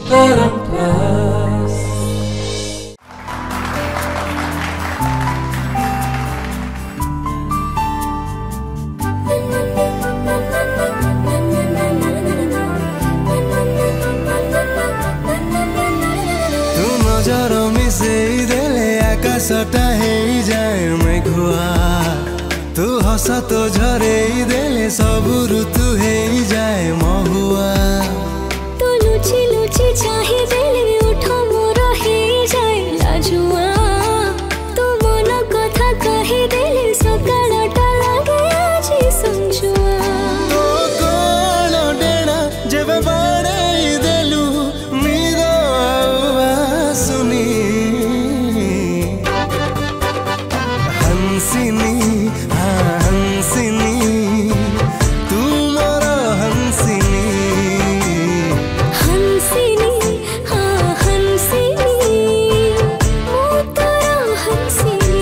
आकाशटा हे जाए मैं घुआ तू हस तो झरे देले सब ऋतु हे जाए महुआ तू लुची लुची चाहे देले उठो मोर हे जाए लाजुआ तू मन कथा कहे देले सकाळटा लागे आज संजुआ तो कोण डेना जेबे बाड़े देलु मीरो सुनी हंसिनी हाँ हंसिनी तू मोर हंसिनी हंसिनी हाँ हंसिनी मो तोरा हंसिनी।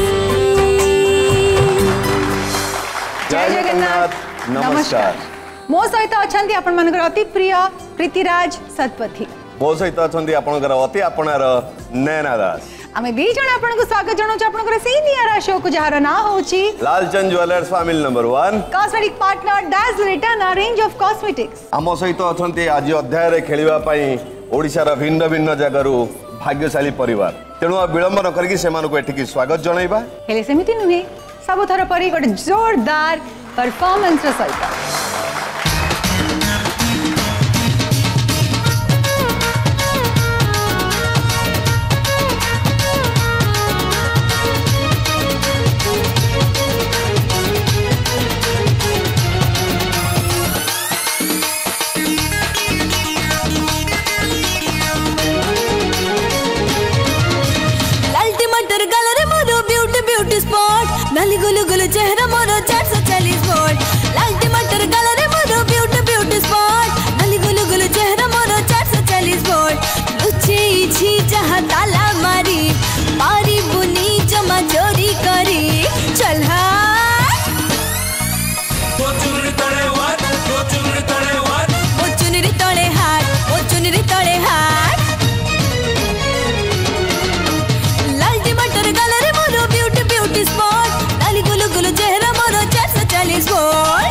जय जगन्नाथ नमस्कार मो सहित अछंती आपण मानकर अति प्रिय प्रीतिराज सतपथी मो सहित अछंती आपणकर अति आपणार नैना दास आमे दी जण आपनको स्वागत जणाउछ आपनकर सेही नियारा शो को जहार ना होची Lalchand jewellers family number 1 cosmetic partner does return a range of cosmetics आम सहित अछंती आज अध्याय रे खेलिबा पई ओडिसा रा भिन्न भिन्न जगह रु भाग्यशाली परिवार तेणु विलंब न करके सेमानको एठिकी स्वागत जणाइबा हेले सेमिति नुहे सब थर परी गोटे जोरदार परफॉर्मेंस रे सहित नाली गुलु गुलु चेहरा मोरो 440 वोल्ट लाल टमाटर कलर मोरो ब्यूटी ब्यूटी स्पॉट नाली गुलु गुलु चेहरा मोरो 440 वोल्ट लुचे छी जहां ताला मारी पारी बुनी जमा चोरी करी चल हां वो चुनरी तळे हाथ वो चुनरी तळे हाथ वो चुनरी तळे हाथ वो चुनरी तळे हाथ लाल टमाटर कलर मोरो ब्यूटी ब्यूटी स्पॉट गुलु गुलु चेहरा मोरो 440 वोल्ट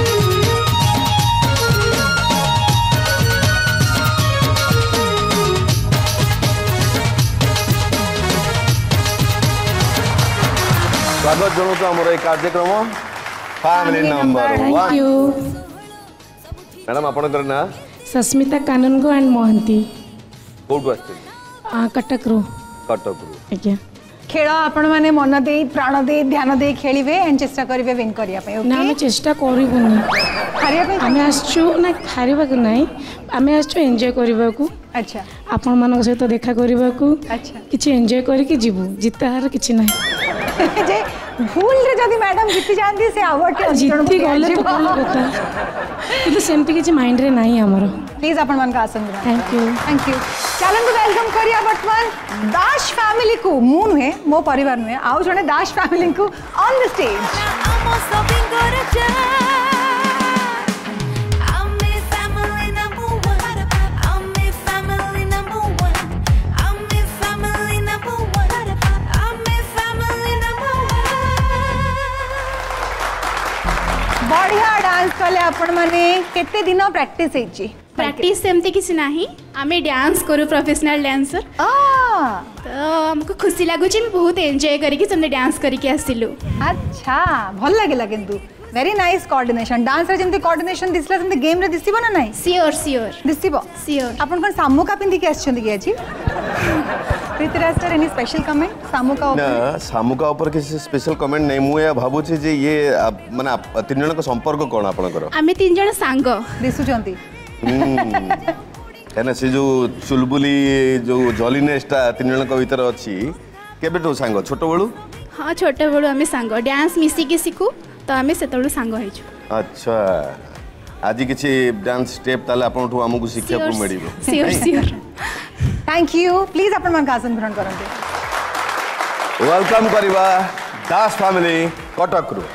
स्वागत जणाउछ हमर ए कार्यक्रम family number 1 thank you madam आपनकर ना सस्मिता काननगो एंड मोहंती कोड आछे कटक रो आज्ञा खेल आपण माने मन दे प्राण दे ध्यान दे खेलिबे एंड चेष्टा करिवे विन करिया पे ओके ना हम चेष्टा करिबुनी हारिया पे हमें आछू ना हारिबा को नहीं हमें आछू एन्जॉय करिबा को अच्छा आपण मानक सहित देखा करिबा को अच्छा किछि एन्जॉय करि कि जीवु जिता हार किछि नहीं जे भूल रे जदी मैडम जीति जानती से अवार्ड के जीति गले तो कोन कथा किंतु सेमती किछि माइंड रे नहीं हमरो प्लीज आपण मन का आसन थैंक यू चलन को वेलकम करिया वर्तमान दाश फैमिली को मु नुहे मो परिवार नुहे आउ जने दाश फैमिली को ऑन द स्टेज बढ़िया डांस कले आपण माने केते दिन प्रैक्टिस हेची प्रैक्टिस सेमती किसी नाही आमे डांस करू प्रोफेशनल डांसर तो हमको खुशी लागुची मी बहुत एन्जॉय करिकि समने डांस करिकि आसिलु अच्छा भल लागेला किंतु वेरी नाइस कोऑर्डिनेशन डांस रे जेमते कोऑर्डिनेशन दिसला सेमते गेम रे दिसिबो ना नाही सियोर सियोर दिसिबो सियोर आपण कोन सामुका पिंदी के आछछन कि आजी Pritiraj sir any special comment सामुका ऊपर ना सामुका ऊपर किसी स्पेशल कमेंट नहीं मु या भाबु छी जे ये माने तीन जन को संपर्क कोन आपनकर आमे तीन जन सांग दिसु जंती एना से जो चुलबुली जो जॉलीनेसटा तीन जन को भीतर अछि केबेटो सांग छोटो बळू हां छोटो बळू आमे सांग डांस मिसी के सिखु तो आमे सेतळू सांग होइछु अच्छा आज किसी डांस स्टेप ताले आपनठू हमकु शिक्षा को मिलिबो sure sure thank you please अपन मन का आसन ग्रहण करंते वेलकम करिबा दास फैमिली कटक रु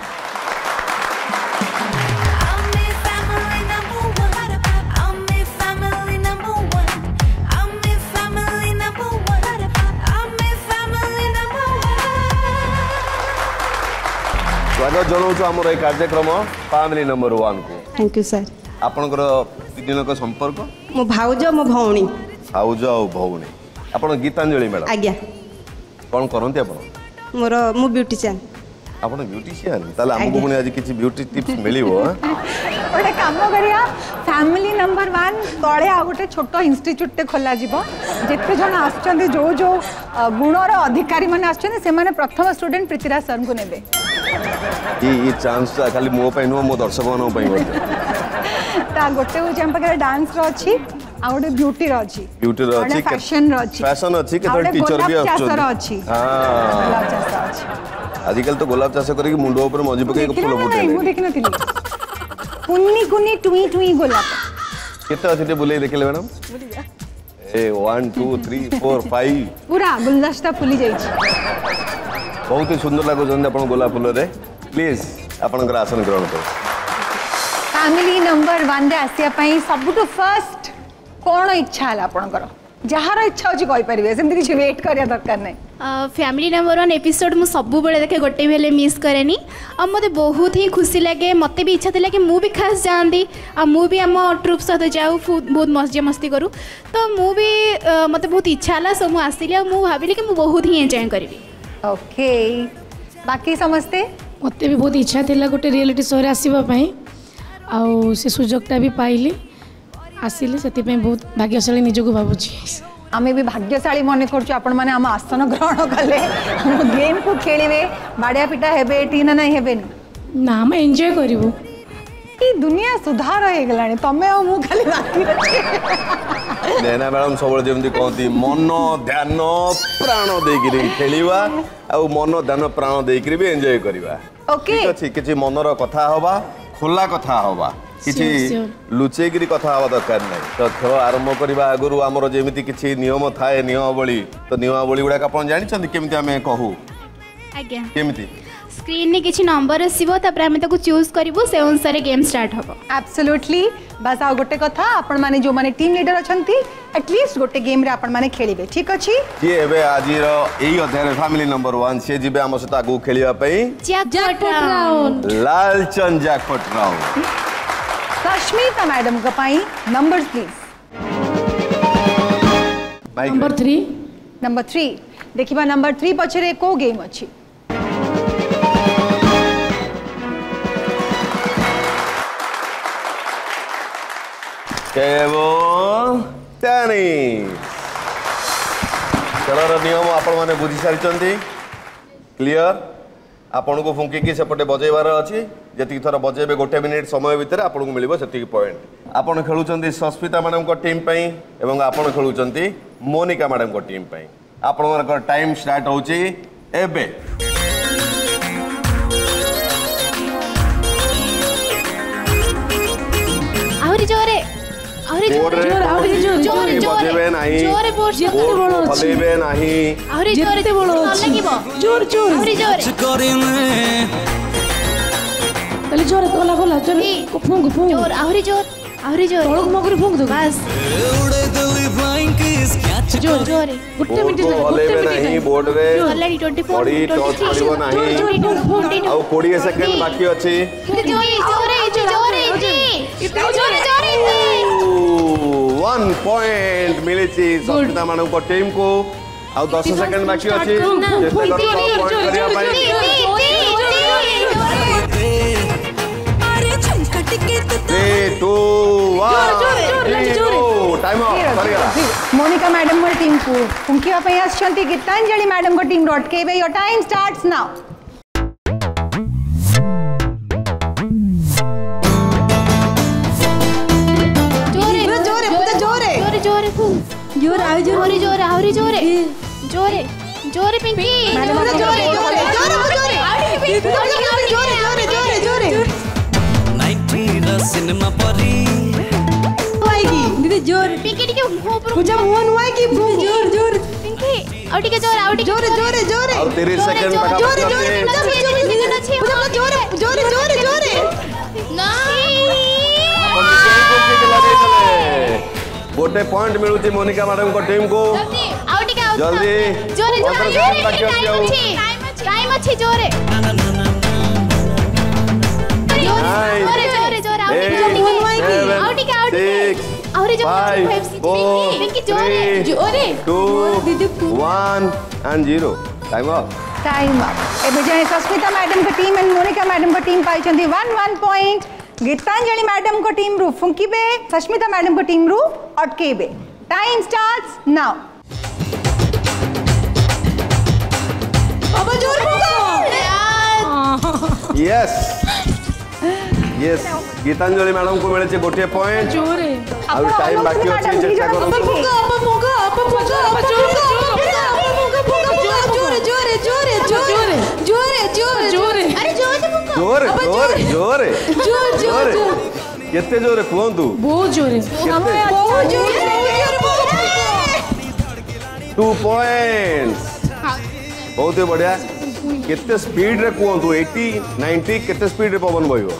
स्वागत जनाऊँ आमर ये कार्यक्रम फैमिली नंबर 1 को। Thank you sir. आपणकर तीन संपर्क मो भाउज मो भौणी। भाउज आ भौणी आपण गीतांजलि मैडम आज्ञा कौन करते आपण मोर मु ब्यूटिशियन। आपण ब्यूटिशियन ताले हमको पुणी आज किछि ब्यूटी टिप्स मिलिबो। गोटे काम करिया फैमिली नंबर 1 तळे आ गोटे छोट इंस्टीट्यूट टे खोला जीवो जेते जण आछन जो जो गुणर अधिकारी माने आछन से माने प्रथम स्टूडेंट पृथ्वीराज सर को नेबे। ये चांस खाली मो पई नो मो दर्शक नो पई बोलते ता गोटे हो हम पाखे डांस रो अछि आ गोटे ब्यूटी रो अछि फैशन रो अछि के थोड़ी टीचर भी अछि हां गुलाब चास अछि आजकल तो गुलाब चाष करके मुंडो ऊपर मजी पके फूल फुटे मु देखि नथिली कुन्नी कुन्नी टुई टुई गोलाप केते अछि बुले देखले मैडम ए 1 2 3 4 5 पूरा गुलदस्ता फुली जाई छी। बहुत ही सुंदर लागो जंदे अपन गोलाप फूल रे प्लीज अपन आसन ग्रहण करो। फैमिली नंबर 1 रे आसिया पई सबटु फर्स्ट कोन इच्छा हला आपनकर जहार इच्छा होची कहि परिबे सेमति किछ वेट करिया दरकार नै। फैमिली नंबर 1 एपिसोड मु सबु बेले देखे गोटे बेले मिस करेनी आ मते बहुत ही खुशी लगे मते भी इच्छा थिला कि मु भी खास जानदी आ मु भी हम ट्रुप साथ जाऊ बहुत मजे मस्ती करू तो मु भी मते बहुत इच्छा हला सो मु आसिली आ मु भाबिली कि मु बहुत ही एन्जॉय करबी। ओके बाकी समझते मते भी बहुत इच्छा थिला गोटे रियलिटी शो रे आसीबा पई आ से सुजोगटा भी पाइली आसिले से बहुत भाग्यशाली निजको भावुची। आमे भी भाग्यशाली मन करछु आपण माने हम आसन ग्रहण कले हम गेम को खेलिबे बाडिया पिटा हेबे टीना नै हेबे ना हम एन्जॉय करिवो। ई दुनिया सुधार हो गलानी तमे आ मु खाली बाकी रछि नैना मैडम सब जेमती कहती मन ध्यान प्राण देकिरी खेलिवा आ मन ध्यान प्राण देकिरी भी एन्जॉय करिवा। ओके ठीक अछि किछि मनर कथा होबा खुला कथा होबा किछि लुचेगिरी कथा हवा दरकार नै तो खेल आरंभ करबा आगुरु हमर जेमिति किछि नियम थाए नियमावली तो नियमावली गुडा आपण जानि छथि केमिति हमें कहू आज्ञा केमिति स्क्रीन ने किछि नंबर आसीबो तापर हम ताको चूज करबो से अनुसार गेम स्टार्ट होबो। एब्सोल्युटली बस आ गोटे कथा आपण माने जो माने टीम लीडर अछंती एटलीस्ट गोटे गेम रे आपण माने खेलिबे ठीक अछि कि एबे आजिर एई अध्याय फैमिली नंबर 1 से जिबे हम सता आगु खेलिबा पई jackpot round Lalchand jackpot round. Sasmita madam का पाई नंबर्स प्लीज। नंबर 3 देखिबा नंबर 3 पछरे को गेम अछि टेबल टेनिस खेलर नियम आपण माने बुझी सारी चंदी क्लियर आपन को फुंकी की सेपटे बजेबार अछि जति थर बजेबे गोटे मिनिट समय भितर आपन को मिलिबो सेति पॉइंट आपन खेलुचंदी सस्मिता मैडम को टीम पई एवं आपन खेलुचंदी मोनिका मैडम को टीम पई आपन का टाइम स्टार्ट होची एबे। आउरी जोरे आउरी जोरे बजेबे नाही जोरे बोल फलेबे नाही आउरी जोरे बोल लागिबो जोर जोर आउरी जोरे पहले जोर गोला गोला जोर फूंक फूंक जोर आउरी जोर तळक मगरी फूंक दो बस जोर जोरे गुट्टे मिनट फलेबे नाही बोर्ड रे ऑलरेडी 24 बॉडी टच करिवो नाही आउ 20 सेकंड बाकी अछि जोरे 1 पॉइंट मिलिछि सस्मिता मैडम को टीम को आउ 10 सेकंड बाकी अछि चेष्टा करतो पॉइंट करिया पाई 3 2 1 टाइम ऑफ करिया मोनिका मैडम को टीम को फुंकिया पई आछंती गीतांजलि मैडम को टीम डॉट के योर टाइम स्टार्ट्स नाउ। जोर आउरी जोरे जोरे जोरे पिंकी मैडम जोरे जोरे जोरे जोरे सिनेमा परी आएगी दीदी जोर पिंकी टिके ऊपर पूजा मोहन हुआ की जोर जोर पिंकी और टिके जोर जोरे और 30 सेकंड तक जोरे ना गोटे पॉइंट मिलुची मोनिका मैडम को टीम को जल्दी जोरे टाइम अच्छी जोरे टाइम एबे जाए सस्मिता मैडम का टीम एंड मोनिका मैडम का टीम पाई 1 पॉइंट गीतांजलि मैडम को टीम रू फुंकीबे सस्मिता मैडम को टीम रू अटकेबे time starts now yes yes Gitanjali madam को मिले गोटे पॉइंट जोरे अब टाइम बाकी अछि चेष्टा करो जोरे केते जोरे कहंतु बहुत जोरे 2 पॉइंट्स बहुत ही बढ़िया केते स्पीड रे कहंतु 80 90 केते स्पीड रे पवन बहिबो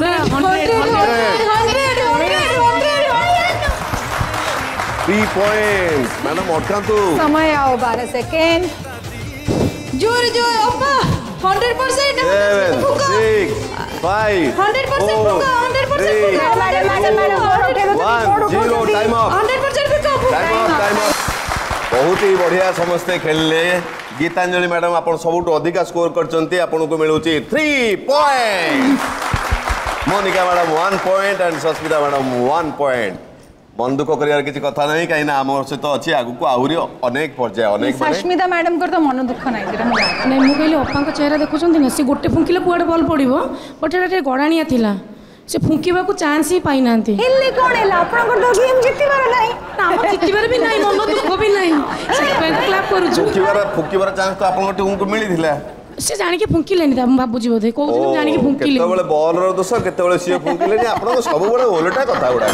3 पॉइंट्स मैडम अटकांतु समय आओ 12 सेकंड जोर जोर अप्पा 100% 7 6 5 100% 100% madam 0 time up 100% time up बहुत ही बढ़िया समस्ते खेलले गीतांजलि मैडम आपण सबुठ अधिका स्कोर करचंती आपण को मिलुची 3 point Monika madam 1 point and Sasmita madam 1 point मन दुख करियार किसी कथा नहीं कहीं ना आम सहित अच्छी आगु आहरी अनेक पर्याय अनेक सस्मिता मैडम कर तो मन दुख नहीं जेरा नहीं मु कहली अप्पा को चेहरा देखुछंती ना से गोटे फुंकिले कुआडे बॉल पड़िबो बट एटा गड़ाणिया थिला से फुंकीबा को चांस ही पाई नांती हेल्ले कोन हेला आपण को गेम जितिबार नाही ना हम जितिबार भी नहीं मन दुख भी नहीं से पे क्लैप करू फुंकीबार चांस तो आपण टीम को मिली थिला से जानि के फुंकी लेनी था बाबूजी बोधे को जानि के फुंकी ले केते बेले बॉल रो दोस केते बेले सी फुंकी लेनी आपण तो सब बेले ओलटा कथा उडा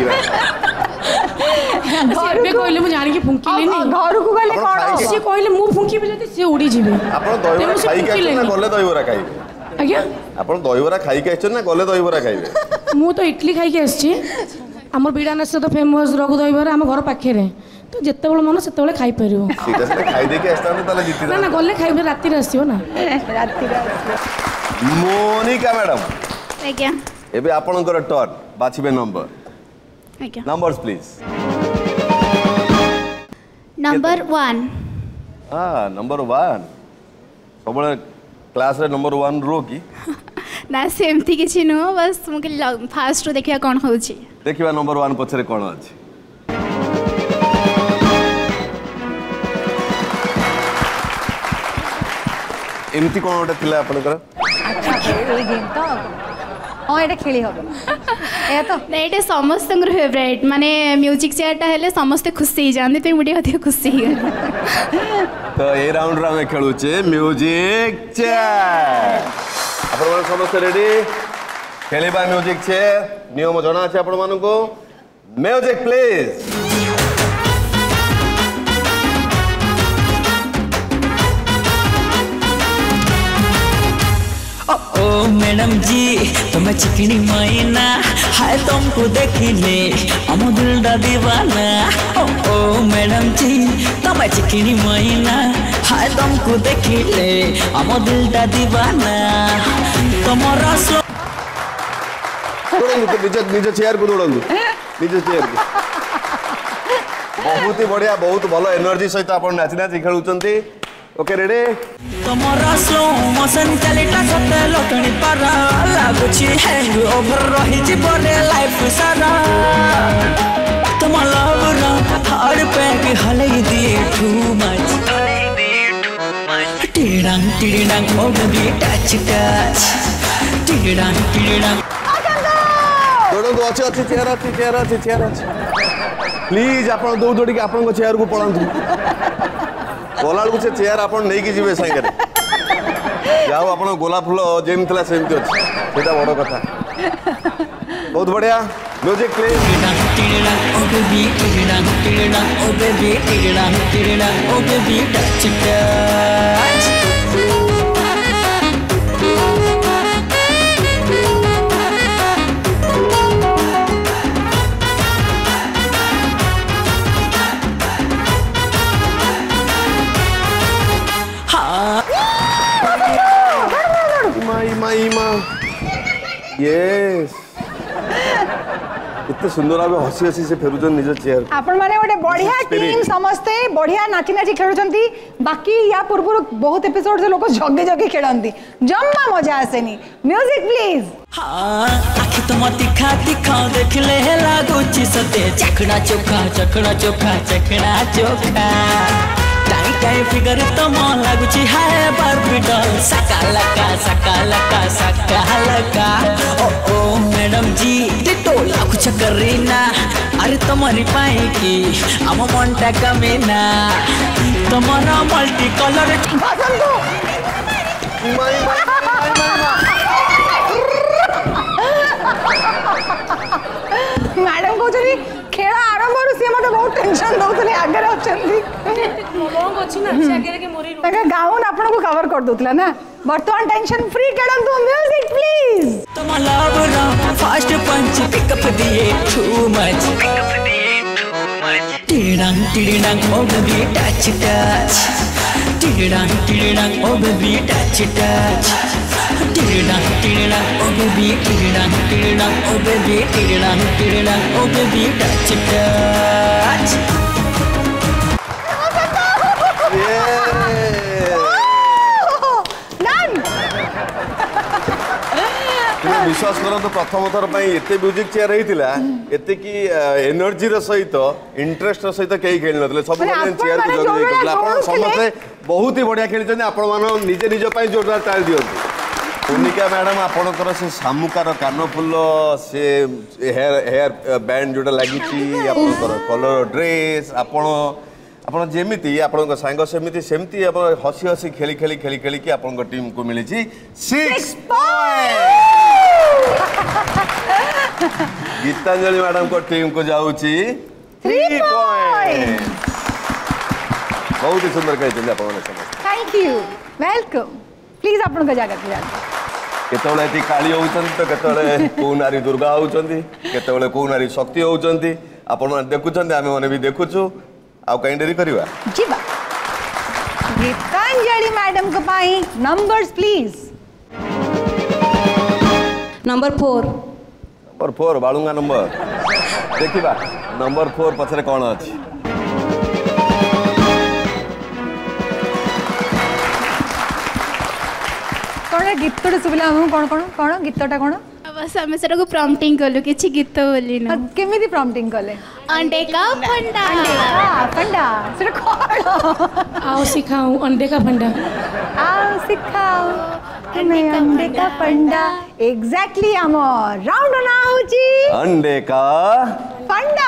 से कहले मु जानि के फुंकी लेनी घर को गले कोन से कहले मु फुंकी भी जति से उड़ी जिवे आपण दहीबरा खाई के ना गले दहीबरा खाइबे आज्ञा आपण दहीबरा खाई के आछन ना गले दहीबरा खाइबे मु तो इडली खाई के आछी हमर बिडानास तो फेमस रघु दहीबरा हम घर पाखे रे तो जिते बड़ मन से खाई परियो सीधा से खाई दे के आस्ता ताले जीति ना ना गले खाइबे राती रे आसीओ ना राती रे मोनिका मैडम आज्ञा एबे आपनकर टर्न बाछिबे नंबर आज्ञा नंबर्स प्लीज नंबर 1 हां नंबर 1 सबले क्लास रे नंबर 1 रो की ना सेमती किछि नो बस मुके फास्ट रो देखिया कोन होउची देखिबा नंबर 1 पछरे कोन अछि एमती कोन ओटा थिला आपनकर अच्छा ए गेम तो हां एटा खेली हबो ए तो एटा समस्त फेवरेट माने म्यूजिक चेयरटा हेले समस्त खुशी जाने पे मुडी अधिक खुशी तो ए राउंड रा में खेलु छे म्यूजिक चेयर आपण मन समस्त रेडी खेलिबा म्यूजिक चेयर नियम जणा छै आपण मानको म्यूजिक प्लीज ओ मैडम जी तुम्हें चिकनी मायना हाय तुमको देखिले हम दिलदा दीवाना ओ मैडम जी तुम्हें चिकनी मायना हाय तुमको देखिले हम दिलदा दीवाना तुम्हारा निज चेयर को दौड़ू निज चेयर को बहुत ही बढ़िया बहुत भल एनर्जी सहित आप नाची नाची खेलुंट ओके रेडी तुम्हारा स्लो मोशन चलेटा सते लटणी पारा लागुची हैंग ओवर रही जीवने लाइफ सारा तुम लव रा हार्ट पे भी हलई दी टू मच टिडांग टिडांग ओ बेबी टच टच टिडांग टिडांग दौड़ू अच्छी चेयर प्लीज आप दौड़ दौड़ आपण चेयर को पड़ातु गला से चेयर आप नहीं जी साइड जाओ आप गोला फूल जेम थी सेमती अच्छे बड़ कथा बहुत बढ़िया म्यूजिक यस इतने सुंदर भाव हसी हसी से फेरुछन निज चेयर आपण माने गोटे बढ़िया टीम समस्ते बढ़िया नाची नाची खेलुचंती बाकी या पूर्व बहुत एपिसोड से लोग जगे जगे खेलंती जम्मा मजा आसेनी म्यूजिक प्लीज हाँ आखि तुम तीखा तीखा देखले लागुची सते चखना चोखा चखना चोखा चखना चोखा टाई टाई फिगर तुम लागुची हाय बार्बी डॉल सका लका ओ ओ मैडम जी टिटो लागुच करीना अरे तुम्हारी पाई की आम मनटा कमीना तुम्हारा मल्टी कलर मैडम कहते खेल आरंभ सी मत बहुत टेंशन दौले आगे गाउन आपन को कवर कर दूला ना बर्तमान टेंशन फ्री खेलंतु म्यूजिक प्लीज तुम लव रहा फास्ट पंच पिकअप दिए टू मच टिड़ांग ओ बेबी टच टच टिड़ांग ओ बेबी टच टच टिड़ांग ओ बेबी टिड़ांग ओ बेबी टिड़ांग ओ बेबी टच टच विश्वास करते प्रथम थर एते म्यूजिक चेयर होता एते की एनर्जी सहित इंटरेस्ट सहित कहीं खेल ना सब चेयर को समस्ते बहुत ही बढ़िया खेली आपण मान निजे निज जोरदार ताल दिखती मोनिका मैडम आपणकर से शामुकार कानफुल से हेयर बैंड जोटा लगी कलर ड्रेस आपण जेमिति आपण सांग सेमिति सेमती हसी हसी खेली खेली खेली खेली कि आपण टीम को मिली 6 पॉइंट गीतांजलि मैडम को टीम को जाऊची 3 पॉइंट बहुत ही सुंदर कहते आपण थैंक यू वेलकम प्लीज आपण का जगह पे केतବେଳେ एति काली होउछन तो केतବେଳେ को नारी दुर्गा होउछन केतବେଳେ को नारी शक्ति होउछन आपण देखुछन आमे माने भी देखुछु आउ कहीं डेरी करवा जीवा गीतांजलि मैडम को पाई नंबर्स प्लीज नंबर 4 नंबर 4 बालुंगा नंबर देखिबा नंबर 4 पछरे कोन अछि कोन गीतटा सुबिला हम कोन गीतटा कोन बस आम से प्रॉम्प्टिंग कलु किछि गीत बोली ना केमिति प्रॉम्प्टिंग कले अंडे का फंडा फंडा सेटा कोन आओ सिखाऊं अंडे का फंडा आओ सिखाओ हमें अंडे का फंडा एग्जैक्टली हम राउंड ना होची अंडे का फंडा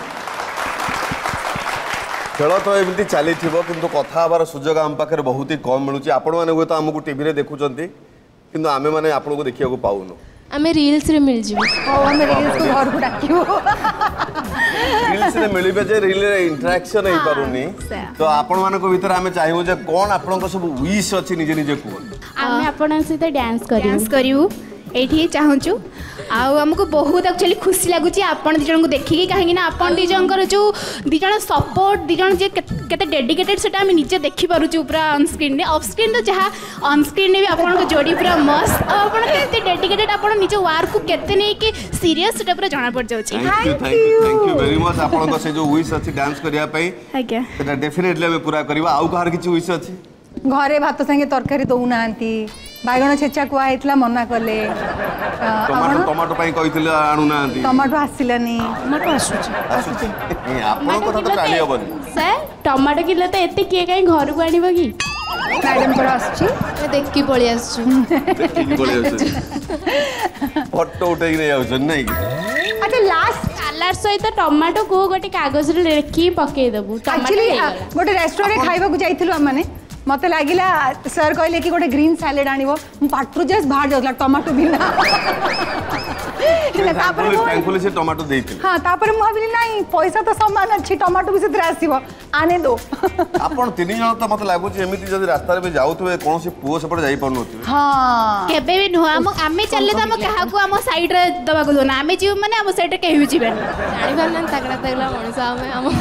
खेल तो एमती चली किंतु कथा हबार सुजोग आम पाखे बहुत ही कम मिलूँ आपण मैंने हुए तो आमको टीवी देखुंत कि आमे मैंने आपन को देखिया को पाउनु आमे रील्स रे मिल जिवो आमे रील्स को घर को डाकियो रील्स रे मिलिबे जे रील रे इंटरेक्शन हे करूनी तो आपण मान को भीतर आमे चाहिबो जे कोन आपण को सब विश अछि निजे निजे को आमे आपण सहित डांस करिवु एठी चाहूचु आमको बहुत एक्चुअली खुशी लगुच आपन दिजन को देखिकी कहीं आपन दिजन जो दिजन सपोर्ट दिजन जे केते डेडिकेटेड सेटा हम निजे देखि पारुचु पूरा ऑन स्क्रीन ने ऑफ स्क्रीन तो जहाँ ऑन स्क्रीन ने भी आपन को जोड़ी पूरा मस्त आपन केते डेडिकेटेड आपन निजे वर्क को केते नै कि सीरियस सेटा पूरा जाना पड़ जाउची थैंक यू वेरी मच आपन को से जो विश अछि डांस करिया पई आज्ञा सेटा डेफिनेटली हम पूरा करबा आउ कहर किछि विश अछि घरे भात संगे तरकारी दउ नांती बाइगण छेचा कुआ हेतला मना कले टमाटो पई कहितले आनु नांती टमाटो आसिलानी टमाटो आसुची आपन को तो चाली हबनी सर टमाटो किलो तो एते किए काई घर को आनिबो की मैडम पर आछी मैं देख की पळी आछू फोटो उठे नै आउछ नै अच्छा लास्ट सलाड सहित टमाटो को गोटे कागज रे लिखि पके देबु एक्चुअली गोटे रेस्टोरेंट खाइबा को जाइथिलु हम माने मत लगिला सर कहले कि गोटे ग्रीन सैलेड आनिबो पाटरू जस्ट बाहर जाउला टमाटो बिना थैंकफुली से टमाटो देइथिल हां तापर मु भाबिली नाही पैसा तो समान अछि टमाटो भी से आसीबो आने दो आपण तीन जण तो मत लागु जे एमिति जदी रास्ता रे जाउथबे कोनोसी पुओ सेपट जाई पड़नोथि हां केबे भी नो आमे चलले त हम कहा को हम साइड रे दबा को दोना आमे जीव माने हम साइड रे केहि जीबे जानि गलन तगड़ा मनुष्य हम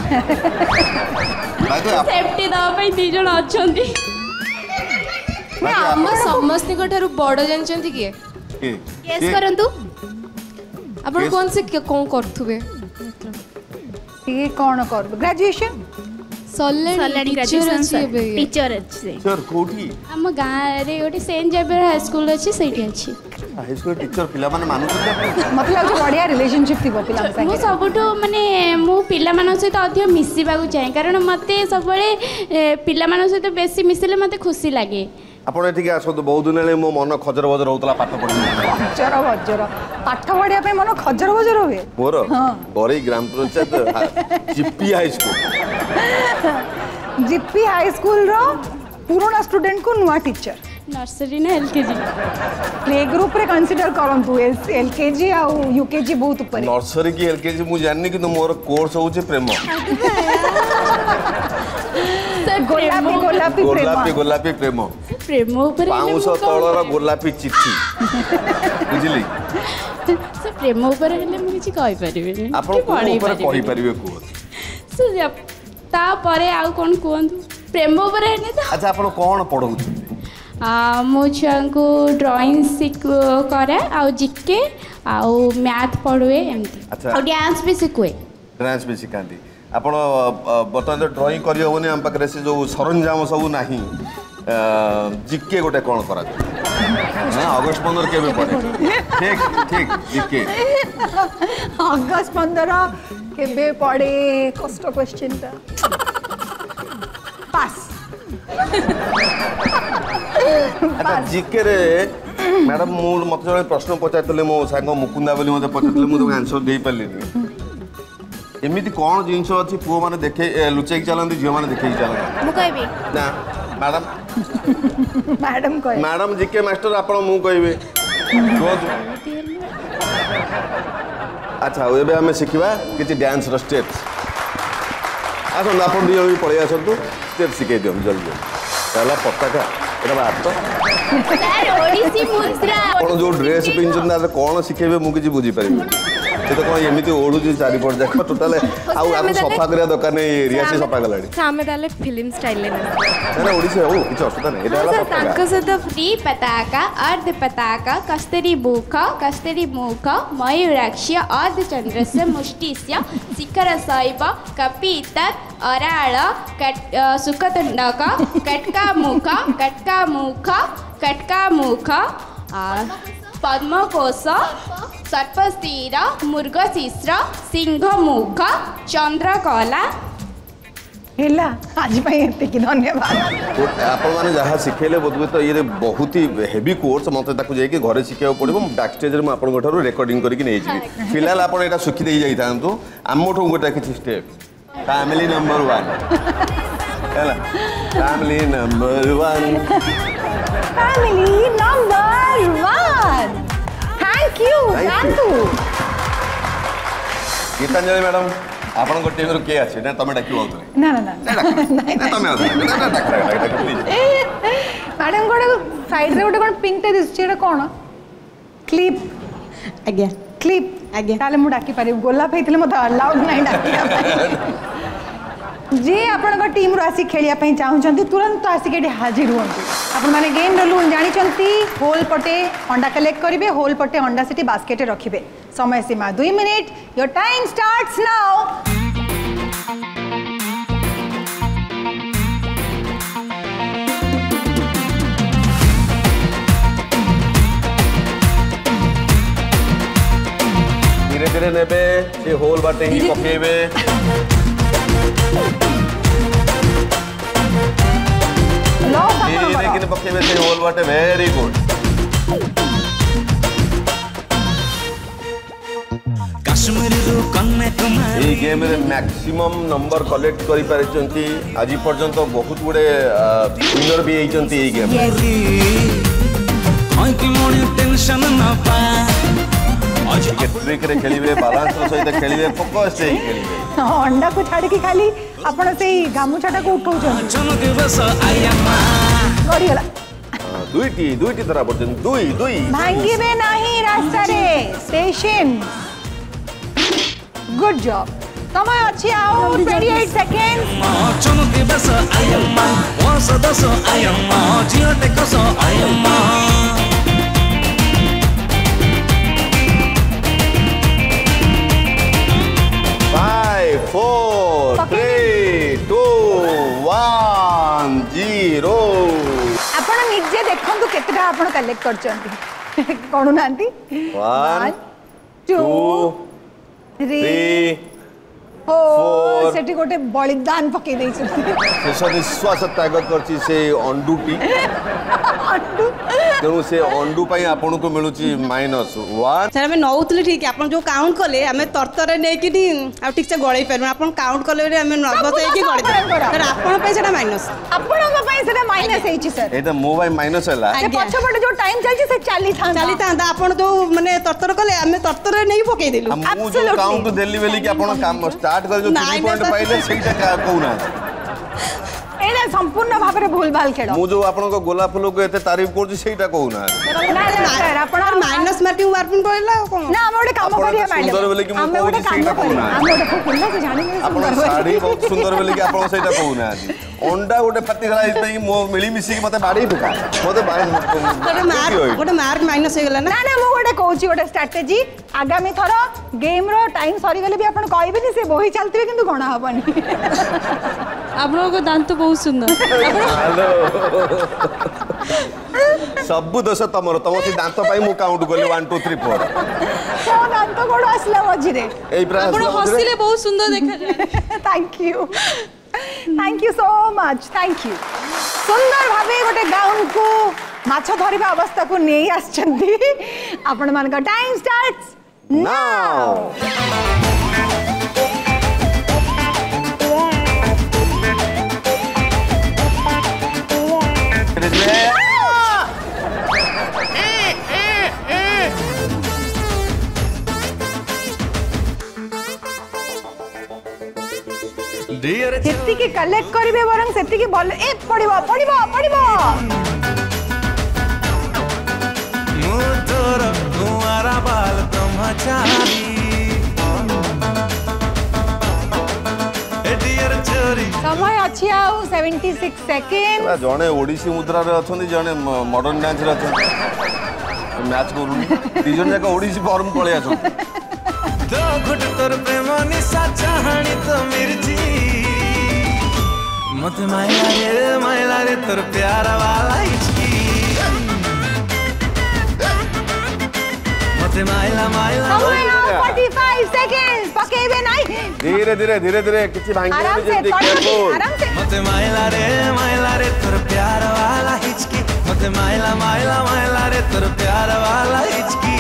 सेफ्टी दवा पई दी जण अछंती हम समस्त को ठारू बड़ जानचंती कि गेस करंतु आपण कौन से कौन करथुबे ये कौन कर ग्रेजुएशन सल्लानी ग्रेजुएशन टीचर अछि सर कोठी हम गाँ रे गोटे सेंट जेवियर हाई स्कूल अच्छी सेठी अच्छी हाई स्कूल टीचर पिला माने मानु मतलब बढ़िया रिलेशनशिप थी पिला मु सबुठो माने मु पिला मान सहित अधिक मिसिबा को चाहे कारण मते सब बळे पिला मान सहित बेसी मिसिले मते खुशी लागे आपण एठी आसो बहुत दिन ले मो मन खजर बजर होतला पाठ पढी खजर बजर पाठ पढ़िया पे मन खजर बजर हुए मोर बरई ग्राम पंचायत जिप्पी हाई स्कूल जिप्पी हाई स्कूल रो पुराना स्टूडेंट को नुआ टीचर नर्सरी ना एलकेजी प्ले ग्रुप रे कंसीडर करंतु एलकेजी आ यूकेजी बहुत ऊपर नर्सरी की एलकेजी मु जाननी कि मोर कोर्स होचे प्रेम गोलापी गोलापी गोलापी गोलापी प्रेम प्रेम ऊपर 500 तळर गोलापी चिट्ठी बुझिली से प्रेम ऊपर हेले मु किछि कहि परिबे आपण ऊपर कहि परिबे को से ता परे आ कोन कोन प्रेम ऊपर हेले त अच्छा आपण कोन पढौ मो छुआ को ड्राइंग करे आउ जिके आउ मैथ पढ़ुए एमती अच्छा आउ डांस भी सिखुए डांस भी सिखाती आपण बर्तमान ड्राइंग करी होनी हम पाखरे से जो सरंजाम सब नाही जिके गोटे कोन करा ना अगस्त 15 केबे पड़े ठीक ठीक जिके अगस्त 15 केबे पड़े कष्ट क्वेश्चन ता पास अच्छा जिके रे मैडम मु मत जने प्रश्न पचारतले मो सांग मुकुंदा बोली मते पचारतले मु आंसर देई परलिनी एमिति कोन जिंस अछि पुओ माने देखे लुचेक चलंदी झियो माने देखे चलंदी मु कहबी ना मैडम मैडम कहे मैडम जिके मास्टर आपण मु कहबे अच्छा एबे हमें सिखिबा किछि डांस रो स्टेप्स आसन आपण दियो भी पळे आसंतु स्टेप सिखे दियो जल्दी पहला पताका एटा बात सर ओडिसी मुद्रा आपण जो ड्रेस पिनचन ना कोन सिखेबे मु किछि बुझी परिबे से तो कोन एमिति ओडुजी चारि पड़ जाक टोटल आउ आको सफा करिया दरकार नै एरिया से सफा गलाडी सामे ताले फिल्म स्टाइल ले ना ओडिसी ओ किछ असुविधा नै एटा हला तांको सहित फ्री पताका अर्ध पताका कस्तरी मुख मयूराक्ष अर्ध चंद्रस्य मुष्टिस्य शिखर शैव कपितर अराळ सुखतुंडक कटका मुख पद्मकोश सर्पस्थिर मृगशीर्ष सिंहमुख चंद्रकला हेला आज भाई एते की धन्यवाद आपण माने जहा सिखेले बोधबे तो ये बहुत ही हेवी कोर्स मते ताकू जाई के घरे सिखेव पड़िबो बैक स्टेज रे म आपण गोठारो रिकॉर्डिंग करके नै छी फिलहाल आपण एटा सुखी देई जाई थांतु आमोठो गोटा किछि स्टेप फैमिली नंबर 1 हेला family number 1 family number 1 thank you Gitanjali madam आपण को टीम रो के अछि ना तमे डाकियो आउतले ना ना ना तमे आउतले प्लीज मैडम गोटे साइड रे गोटे कोन पिंक टे दिस छेडा कोन क्लिप आज्ञा क्लिप आज्ञा ताले मु डाकी पारि गोलाप हेतले मत अलाउड नाही डाकी जे आपण टीम रो आसी खेलिया पई चाहउछंती तुरंत आसी के हाजिर होंतु आपण माने गेम रो रूल जानि चंती होल पटे अंडा कलेक्ट करिवे होल पटे अंडा सिटी बास्केट रखिबे समय सीमा 2 minute your time starts now धीरे धीरे नेबे से होल बाटे ही पकेबे धीरे धीरे पकेबे से होल बाटे वेरी गुड ये गेम रे मैक्सिमम नंबर कलेक्ट करि पारिचंती आज पर्यंत बहुत गुडे विनर भी आइचंती ये गेम टेंशन ना पा आज के ट्रिक रे खेलिबे बैलेंस रो सहित खेलिबे फोकस से खेलिबे अंडा को छाड़ के खाली आपण से गामुछाटा को उठाउ छन गड़ी गला दुईटी तरह पर्यंत दुई भांगीबे नाही रास्ता रे पेशेंस गुड जॉब समय अच्छी आओ 28 सेकंड्स चमके बस आयम्मा वर्ष दस आयम्मा जियो टेकस आयम्मा केतेटा आपण कलेक्ट करचंती कोन नांती 1 2 3 4 सेठी गोटे बलिदान पके देई शेष निश्वास त्याग करछि से अंडूटी तेणु से अंडू पाई आपन को मिलुची -1 सर हमें नौतले ठीक है अपन जो काउंट कले हमें तरतरे नै कि आ ठीक से गळै परबो अपन काउंट कले हमें नर्वस है कि गळै सर अपन पे सेटा माइनस अपन को पे सेटा माइनस है छी सर एटा मो भाई माइनस हैला से पछ पटे जो टाइम चल छी से 40 था अपन जो माने तरतर कले हमें तरतरे नै पके देलु हम जो काउंट देली बेली कि अपन काम स्टार्ट कर जो 3 पॉइंट पाइले सेटा कहूना एना संपूर्ण भाबरे भूल भाल खेल मु जो आपन को गोलाप फूल को एते तारीफ करछि सेटा कहूना सर अपन माइनस मार्किंग वार्किंग करला कोन ना हम ओडे काम करिया मैडम सुंदर बेले कि मु कहू सेटा कहूना हम ओडे फुल्ला से जानि आपन साड़ी बहुत सुंदर बेले कि आपन सेटा कहूना अंडा गोटे फाटी गला इतै मो मिली मिसी के मते बाड़ी फुका मते गोटे मार्क माइनस हो गेला ना ना मु गोटे कहूची गोटे स्ट्रेटजी आगामी थरो गेम रो टाइम सरी गेले भी अपन कहबेनी से बोही चलतिबे किंतु गणा हबनी आपन को दांत बहुत सुंदर सब दोष तमरो तम से दांत पाई मु काउंट करले 1 2 3 4 तो दांत कोड असला मझिरे एई प्रास आपन हसिले बहुत सुंदर देखा जाय thank you so much thank you सुंदर भाबे गोटे गाउन को माछ धरिबा अवस्था को नेई आछंती आपण मान का टाइम स्टार्ट्स नाउ सेती के कलेक्ट करिवे वरंग सेती के बॉल ए पड़िबो पड़िबो पड़िबो मु तोर कुंवारा बाल ब्रह्मचारी ए डियर चोरी समय अछि आउ 76 सेकंड जने ओडिसी मुद्रा रे अछन जने मॉडर्न डांस रे अछन मैच करू तीजन जाक ओडिसी फॉर्म पळे आछो दो घुट तोर प्रेम निशा चाहणी तो मिर्ची मत मायला रे तोर प्यारा वाला हिचकी मत मायला समय 45 सेकंड्स पकेबे नाही धीरे धीरे धीरे धीरे किछि भांगे जल्दी केयरफुल आराम से मत मायला रे तोर प्यारा वाला हिचकी मत मायला रे तोर प्यारा वाला हिचकी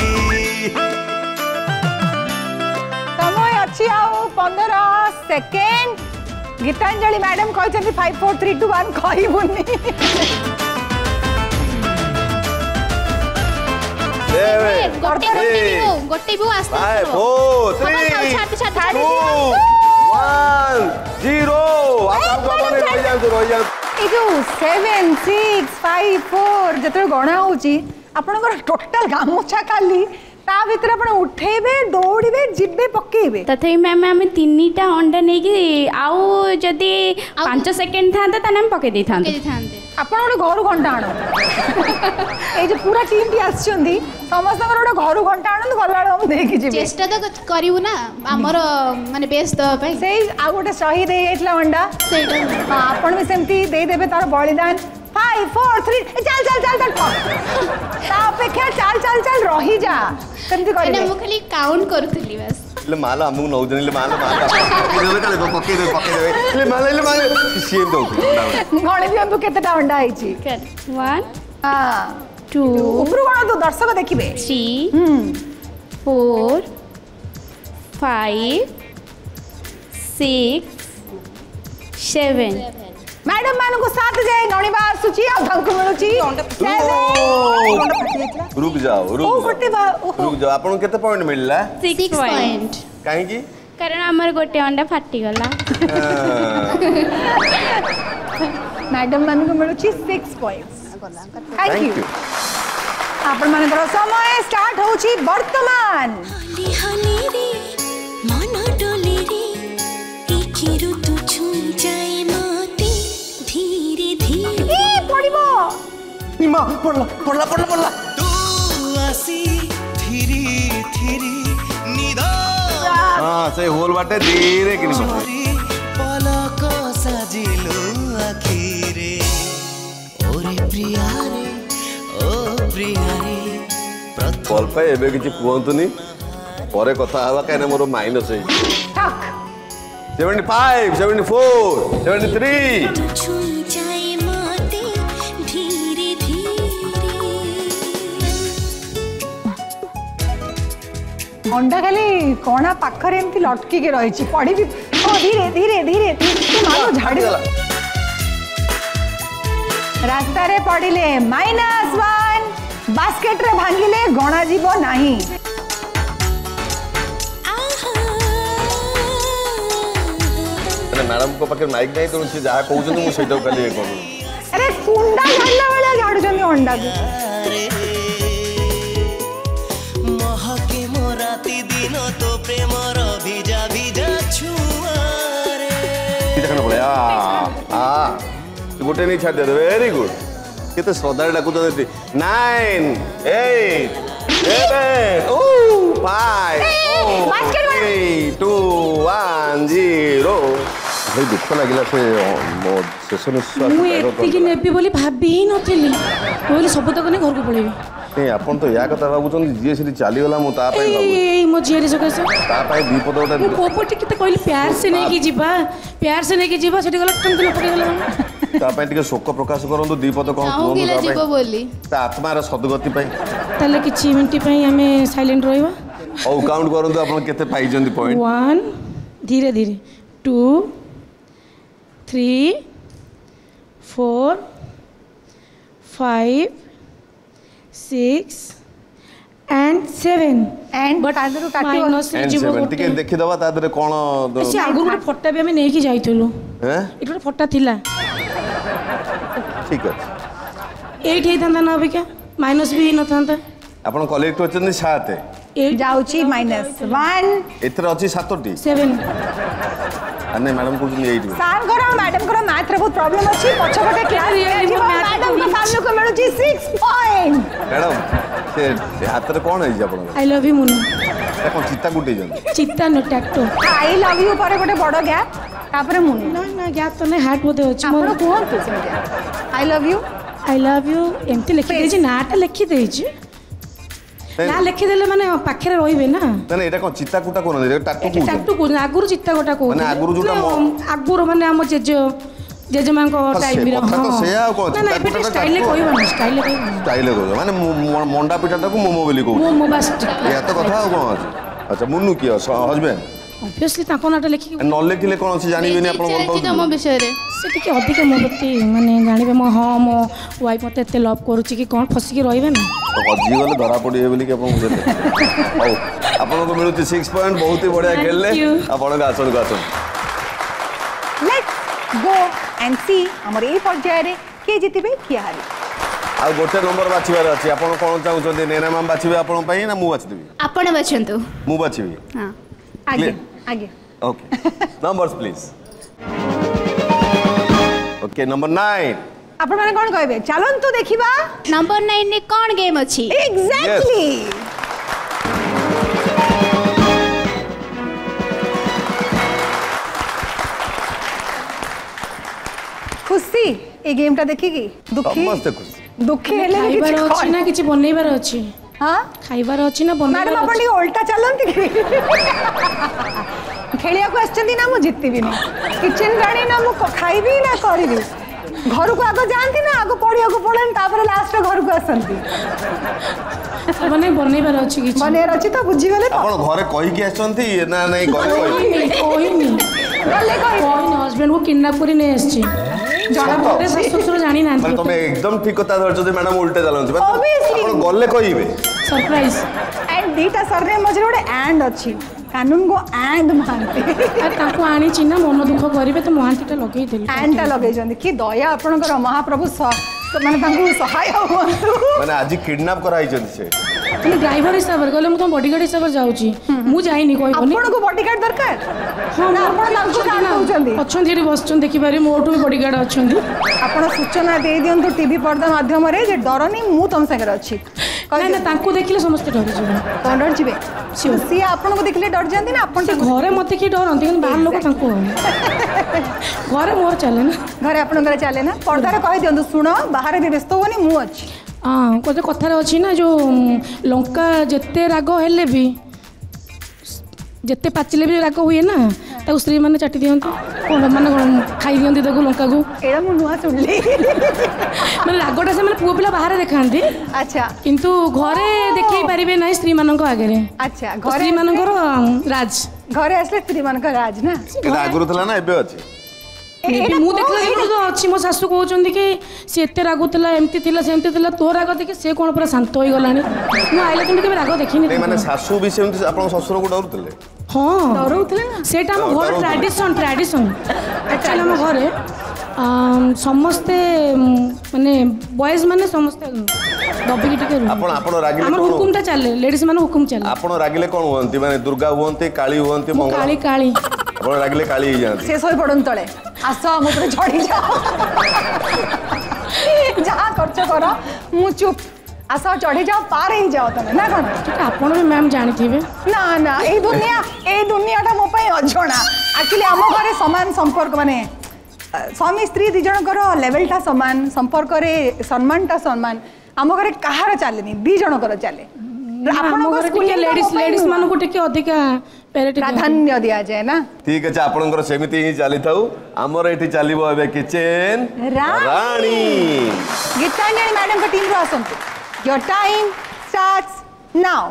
समय अछि आउ 15 सेकंड गीतांजलि मैडम कहछथि 5 4 3 2 1 कहबुनी गोटे भी आस्ते 5 4 3 2 1 0 आप गने रहि जाउ ए जो 7 6 5 4 जतरे गणा होची आपनकर टोटल गामोछा खाली ता भीतर अपन उठेबे दौड़ीबे जिबे पकेबे तथै मैम हम तीनटा अंडा नै कि आउ जदी 5 सेकंड थांता तने हम पके दै थांते अपन ओडे घर घंटा आनो ए जे पूरा टीम टी आछंदी समस्त ओडे घर घंटा आनो गलाळ हम देखि जिबे चेष्टा तो करिवु ना हमर माने बेस द पई सेई आ गोटे शही दे एतला अंडा सेटा हां अपन भी सेमती दे देबे तार बलिदान 5 4 3 चल चल चल चल ता अपेक्षा चल चल चल रही जा सेमती करिबे मु खाली काउंट करथली बस ले माला हमु नौ दिन ले माला पके दे ले माला सीएम दो गणे दियंतु केतेटा अंडा आइची 1 हां 2 ऊपर गण तो दर्शक देखिबे 3 4 5 6 7 मैडम मानू को साथ जाए गणिबा सुची आ धंकु मिलुची रुक जाओ आपन केते पॉइंट मिलला 6 पॉइंट काहे की कारण हमर गोटे अंडा फाटी गला मैडम मानू को मिलुची 6 पॉइंट्स थैंक यू आपन माने करो समय स्टार्ट होची वर्तमान मन डोली रे इकी ऋतु छुई जाए मते धीरे धीरे ए पड़िबो निमा पड़ला तू आसी धीरे धीरे निदा हां से होल बाटे धीरे किनी पलक साजिलो आखिरे ओरे प्रिया रे ओ भल पाए एबे किछि कहंतुनी परे कथा हवा काहे मोर माइनस है 75 74 73 अंडा खाली कोना पाखरे एमती लटकी के रही पढ़ी भी धीरे धीरे धीरे झाड़ी रास्ता रे पड़िले -1 बास्केट रे भांगिले गणा जीव नाही मैडम को पाखे माइक नहीं तो से जहाँ कहते मुझे सहीटा खाली करूँ अरे कुंडा झाड़ला वाला झाड़ुछन अंडा को महके मोराती दिन तो प्रेमर भिजा भिजा छुआरे देखना पड़े गोटे नहीं छाड़ दे वेरी गुड केते श्रद्धा डाकू 9 8 7 5 4 3 2 1 0 भाई दुख लगिला से मो शेष निश्वास मु एतिकी नेबी बोली भाबी ही नथिली बोली सब तक ने घर को पळेबी नहीं अपन तो या कथा भाबुचन जे सिटी चली गला मु ता पई भाबु ए मो जियरी सकासे ता पई विपद ओटा मु पोपटी किते कहली प्यार से नहीं की जीवा प्यार से नहीं की जीवा सेठी गला टंक लपटे गला ता पई टिके शोक प्रकाश करंदु दीपद कोन चाहूगी ला जीव बोली ता आत्मा रा सद्गति पई ताले किछि मिनिट पई हमें साइलेंट रहबा ओ काउंट करंदु अपन केते पाई जंदी पॉइंट 1 धीरे धीरे 2 3 4 5 6 and 7 एंड बट तादरु काटी माइनस रे जीव एंड टिके देखि दबा ता दरे कोन से आगु फटा भी हमें नहीं की जाइथलो हैं इटो फटा थिला ठीक है 8 हे था ना अभी क्या माइनस भी न था अपन कलेक्ट होचन 7 जाउची -1 एथर अछि 7टी 7 अने मैडम को 8 सार करो मैडम करो मैथ रे बहुत प्रॉब्लम अछि पछपटे क्लास रे जीव मैडम को सामने को मिलुची 6 पॉइंट मैडम से हाथ रे कोन है अपन आई लव यू मुनु देखो चित्ता गुटे जन चित्ता न टैक्टो आई लव यू पर गोटे बड़ गैप तापर मुनु ना ना गैप तो नहीं हार्ट बोते अछि आपण कोहंतु सेमतिया आई लव यू एमती लिखि देछि नाटा लिखि देछि ना लिखि देले माने पाखरे रहिबे ना ना एटा कोन चित्ता कुटा कोन रे टाटू को टाटू को आगुरु चित्ता गोटा को माने आगुरु जोटा आगुरु माने हम जेजेमा को टाइम रे हां तो से आ कोन चित्ता कुटा स्टाइल कहबा स्टाइल कहबा माने मंडा पिटाटा को मोमो बोली को मोमो बस या तो कथा कोन अच्छा मुन्नू की हस्बैंड ऑब्वियसली ताको नाटा लिखि न लिखिले कोन अछि जानिबेनी आपण बोल पाउ तम विषय रे से टिके अधिक मो प्रति माने जानिबे मो हां मो वाइफ मते एते लव करूची कि कोन फसी के रहिबे ना तो हजी गले धरा पड़ी है बोली कि आपण देते ओ आपण को मिलुची 6 पॉइंट बहुत ही बढ़िया खेलले आपण का आसन लेट्स गो एंड सी हमर ए पर्याय रे के जितिबे किया हारी आ गोटे नंबर बाछिबार अछि आपण कोन चाहउछन नेना मैम बाछिबे आपण पई ना मु बाछि देबी आपण बचंतु मु बाछिबी हां आगे आगे okay numbers please okay number 9 आपण माने कोन कहबे चलन तो देखिबा नंबर 9 ने कोन गेम अछि एग्जैक्टली खुशी ए गेमटा देखिकी दुखी समस्त खुशी दुखी हेले खाइबार अछि ना किछि बनैबार अछि हां खाइबार अछि ना बनैबार मैडम आपण उल्टा चलंती खेलिया को आछंती ना मु जितबी ना किचन गाड़ी ना मु खाइबी ना करबी घर को आगो जानती ना आगो पड़िया को पड़न तापर लास्ट घर को आसंती माने बनैबार अछि किछि बनेर अछि तो बुझी गले आपण घरे कहि के आछंती ना नहीं घरे कोइनी गले कहि हस्बैंड को किडनैप करी नै आछि जणा बोले ससुर जानि ना माने तुम एकदम ठीक कथा धरछ जे मैडम उल्टे चलंती Obviously. आपण गल्ले कहिबे सरप्राइज एंड दीटा सरने मझे गोटे एंड अछि कानून को एंड मानते आ ताको आनी चिन्ना मन दुख करिवे तो महांतीटा लगेई देली एंडटा लगे जंदी कि दया आपनकर महाप्रभु माने तांको सहाय हुअन्तु माने आज किडनैप कराई जंदी से मैं ड्राइवर हिसाब रे गले मु तो बॉडीगार्ड हिसाब रे जाउची मु जाइनी कहबनी आपण को बॉडीगार्ड दरकार हां ना आपण तांको काम होउचंदी अछन जेरी बसचन देखि पारे मोटू भी बॉडीगार्ड अछंदी आपण सूचना दे दियंतु टीवी पर्दा माध्यम रे जे डरनी मु तुम संगे अछि ना ना तांको देखिले समस्त डर जिवे कोन डर जिवे सी आपण को देखिले डर जानती ना आपण घरे मते की डरंती कि बाहर लोक तांको घरे मोर चले ना घरे आपण घरे चले ना पर्दा रे कहि दियंतु सुनो बाहर भी व्यस्त होनी मु अछि हाँ गोटे कथार अच्छी ना जो लंका जिते राग हेले भी जिते पाचिले भी राग हुए ना ताको स्त्री मैंने चाटी दियंती कौन माने खाई दियंती ताको लंका को एड़ा मु नुआ सुनली माने रागटा से माने पुओ पिला बाहर देखांती अच्छा किंतु घरे देखै परिबे नै स्त्री मानक आगे अच्छा घरे स्त्री मानकर राज घरे आसले स्त्री मानक राज ना एटा आगुरु थला ना एबे अछि मु देखला तो अच्छी मो सासू कहउचंदी कि से एते रागुतला एमती थिला सेमती थिला तो राग देखि से कोन पूरा शांत होई गलानी मु आइला तुम के राग देखिनी नै माने सासू भी सेमती आपन ससुर को डरुतले हाँ डरुतले ना सेटा हम घर ट्रेडिशन एक्चुअली हम घरे समस्ते माने बॉयज माने समस्ते दबिकी टिके आपन आपन रागिले हमर हुकुमटा चले लेडीज माने हुकुम चले आपन रागिले कोन होंती माने दुर्गा होंती काली होंती मंगला काली काली आपन रागिले काली ही जानती से सोई पड़न तळे आस मो पर झड़ी जाओ जहाँ खर्च कर मु चुप आस चढ़ी जाओ पार ही जाओ तमे ना कोन आपन भी मैम जानी थिबे ना ना ए दुनियाटा मो पई अजणा एक्चुअली हम घरे समान संपर्क माने स्वामी स्त्री दी जनकर लेवलटा समान संपर्क रे सम्मानटा सम्मान हम घरे कहार चलेनी दी जनकर चले लेडीज मान को टिके अधिक प्राधान्य दिया जाए ना ठीक है आपनकर सेमिति ही चली थाउ हमर एठी चलीबो एबे किचन रानी गीतांजलि मैडम का टीम रो आसंतु योर टाइम स्टार्ट्स नाउ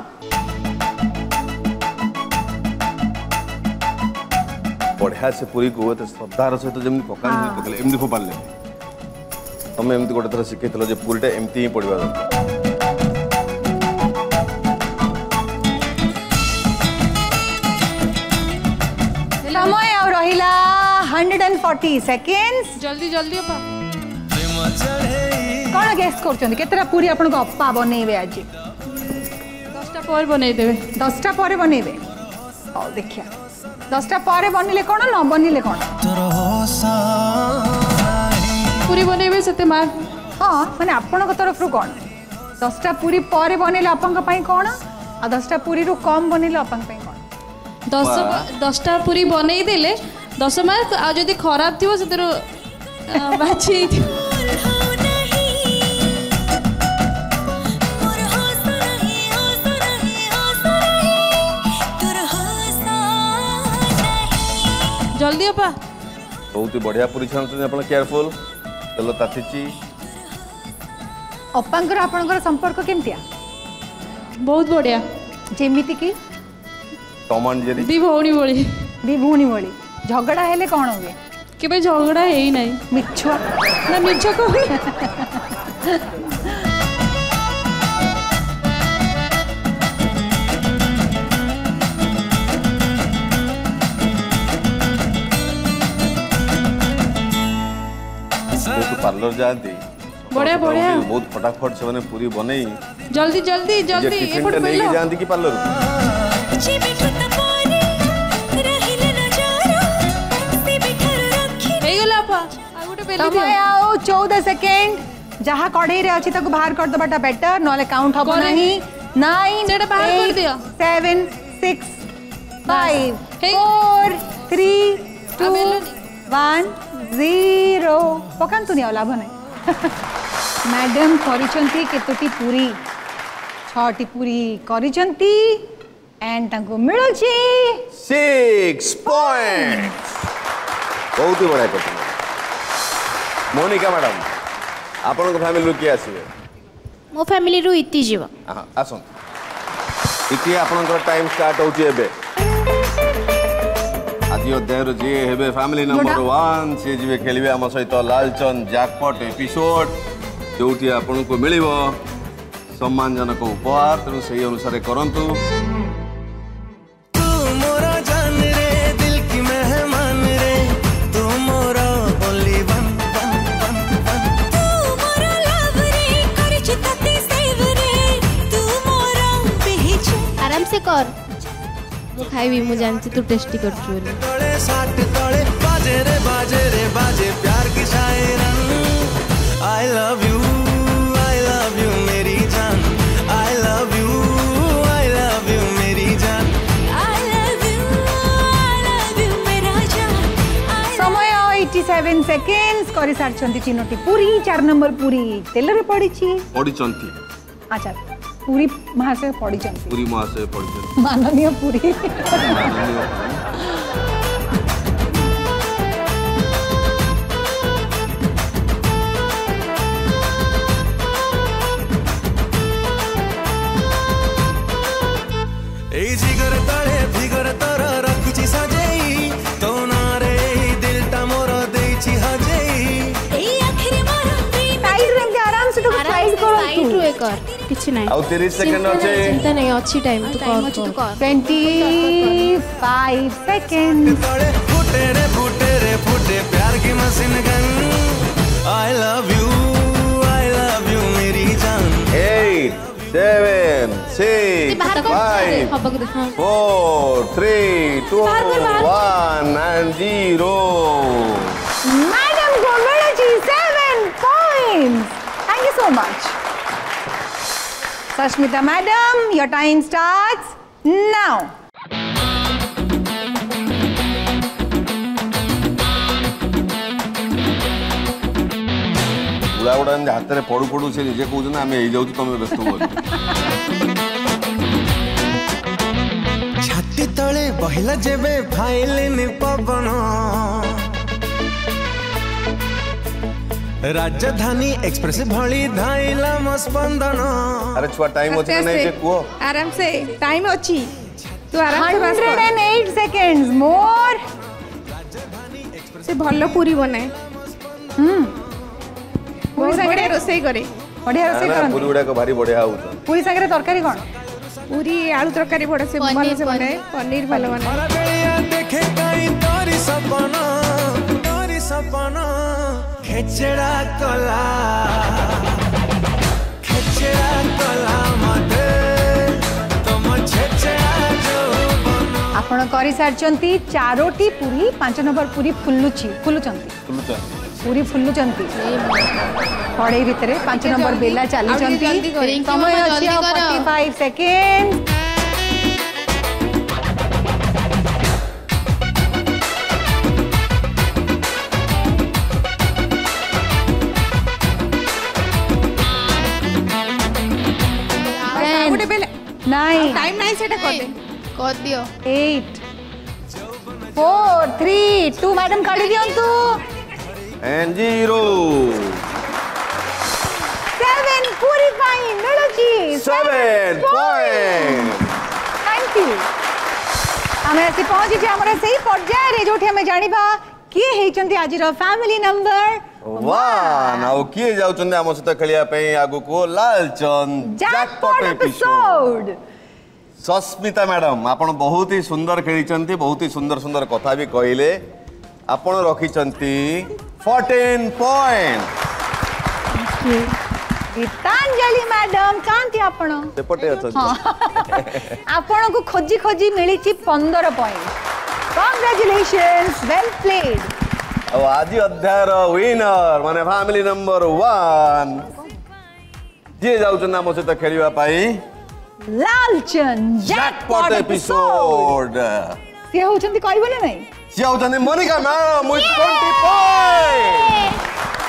बढ़िया से पूरी को श्रद्धार सहित जमी पकान एमती फोपारे तुम एमती गोटे थर शिखल जे पूरीटा एमती ही पड़ा दरकार समय और रहिला 140 सेकेंड्स जल्दी जल्दी अपा कौन गेस्ट करछन केतरा पूरी आपन को अप्पा बनेबे आज 10टा पर बनै देबे 10टा पर बनेबे ओ देखिया 10टा पर बनिले कोन न बनिले कोन पूरी बनेबे सते मार हां माने आपन को तरफ रु कोन 10टा पूरी पर बनेले आपन का पई कोन आ 10टा पूरी रु कम बनेले आपन पई कोन 10टा पूरी बनै देले 10 मार्क आ जदी खराब थिवो सतेरो बाची जल्दी अपा बहुत ही बढ़िया पूरी छान अपन केयरफुल चलो तातिची अप्पांकर आपनकर संपर्क केमतिया बहुत बढ़िया जेमिति की टॉम एंड जेरी दी भौणी भली झगड़ा हेले कौन हुए केबे झगड़ा हेई नाही मिछुआ ना मिछ को पार्लर जाती बढ़िया बढ़िया बहुत फटाफट से माने पूरी बनै जल्दी जल्दी जल्दी एपट नहीं जानती कि पार्लर समय आओ 14 सेकेंड जहाँ कढ़ई रे अच्छी ताको बाहर कर दबाटा बेटर नले काउंट हबो नहीं 9 सेटा बाहर कर दियो 7 6 5 4 3 2 1 0 पकांतु नहीं लाभ नहीं मैडम करिसंती केतोटी पूरी 6टी पूरी करिसंती एंड ताको मिलुची 6 पॉइंट बहुत ही बढ़िया कथा मोनिका मैडम आपन को फैमिली के आसीबे मो फैमिली रु इति जीव हां आसन इति आपन को टाइम स्टार्ट होची एबे आदि अध्याय जे हेबे फैमिली नंबर 1 से जीवे खेलिबे हम सहित लालचंद जैकपॉट एपिसोड जोटी आपन को मिलिबो सम्मानजनक उपहार तेणु सही अनुसार करंतु से कर मु खाइबी मु जानची तू टेस्टी कर चोरी तोड़े साथ तोड़े बाजे रे बाजे प्यार की शायरन आई लव यू मेरी जान आई लव यू मेरी जान समय 87 7 seconds करि सारचंती चिनोटी पूरी 4 नंबर पूरी तेल रे पड़ी छी पड़ी चंती अच्छा पूरी महाशय पड़ी चंती पूरी महाशय पड़ी चंती माननीय पूरी ए जिगर तळे फिगर तर रखुची सजेई तो नारे दिल ता मोर देछि हजेई ए आखिरी मोर साइड रे आराम से तो साइड करो साइड रे कर किछि नाही आउ 30 सेकंड अच्छे चिंता नहीं अच्छी टाइम तू कर 25 seconds तळे फुटे रे फुटे प्यार की machine gun I love you मेरी जान 8 7 6 5 4 3 2 1 and 0 मैडम को मिले छी 7 points thank you so much Sashmita madam your time starts now गुड़ा हाथ में पड़ू पड़ू से निजे कहते आम हो तुम व्यस्त हो छाती तले बहिला जेबे फाइलिन पवन राजधानी एक्सप्रेस भली धाइला म स्पंदन अरे छुआ टाइम अछि नहीं जे को आराम से टाइम अच्छी तू आराम से बात कर 108 seconds more से भल्लो पूरी बनाए पूरी संगे रोसई करे बढ़िया रोसई करन पूरी गुड़ा को भारी बढ़िया हो पूरी संगे तरकारी कोन पूरी आलू तरकारी बड़ा से भल से बनाए पनीर भल बनाए हर बेलिया देखे कई तोरी सपना खेचड़ा कला मते तुम छेचड़ा जो बना आपण करि सारचंती चारोटी पूरी 5 नंबर पूरी फुल्लुचंती पूरी फुल्लुचंती पड़े भितर 5 नंबर बेला चलीचंती समय अछि 45 सेकेंड नहीं टाइम नहीं सेटा कर दियो 8 4 3 2 मैडम काढी दियंतु and 0 7 पूरी पाई मिलुची 7 point थैंक यू हमें आसी पहुंची जे हमरा सही पर्याय रे जोठी हमें जानिबा किए हेचंती आज रो फैमिली नंबर 1 आउ किए जाउचंदे हम सहित खेलिया पे आगु को Lalchand jackpot episode Sasmita madam आपण बहुत ही सुंदर खेली बहुत ही सुंदर सुंदर कथा भी कहले आपण रखी 14 पॉइंट गीतांजलि मैडम कांती आपण सेपटे अछि आपण को खोजी खोजी मिली 15 पॉइंट कांग्रेचुलेशंस वेल प्लेड अब आज अध्याय विनर माने फैमिली नंबर 1 जे जाउछन नाम सहित खेलिबा पाई लालचंद जैकपॉट एपिसोड से होचंती कहबले नहीं से होचंती मोनिका मैम विथ 20 पॉइंट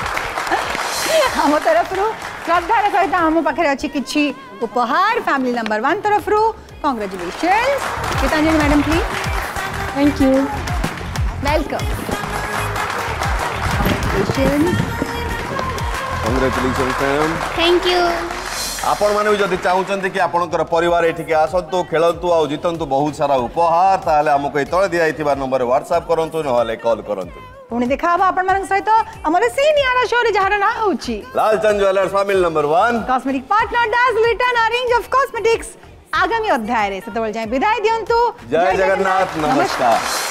हम तरफ रु श्रद्धार सहित हम पाखे अच्छी किछि उपहार फैमिली नंबर 1 तरफ रु congratulations Gitanjali madam please thank you welcome congratulations ma'am thank you आपण माने जदि चाहूचंती कि आपनकर परिवार एठिके आसंतु खेलंतु आ जितंतु बहुत सारा उपहार ताले हमको तळे दियाइथिबा नंबर व्हाट्सएप करंतु नहले कॉल करंतु पुणी देखा आपण मानक सहित हमर सीनियर शो रे जहार ना होची Lalchand jewellers family number 1 cosmetic partner does return a range of cosmetics आगामी अध्याय रे सेतबल जाय विदाय दियंतु जय जगन्नाथ नमस्कार।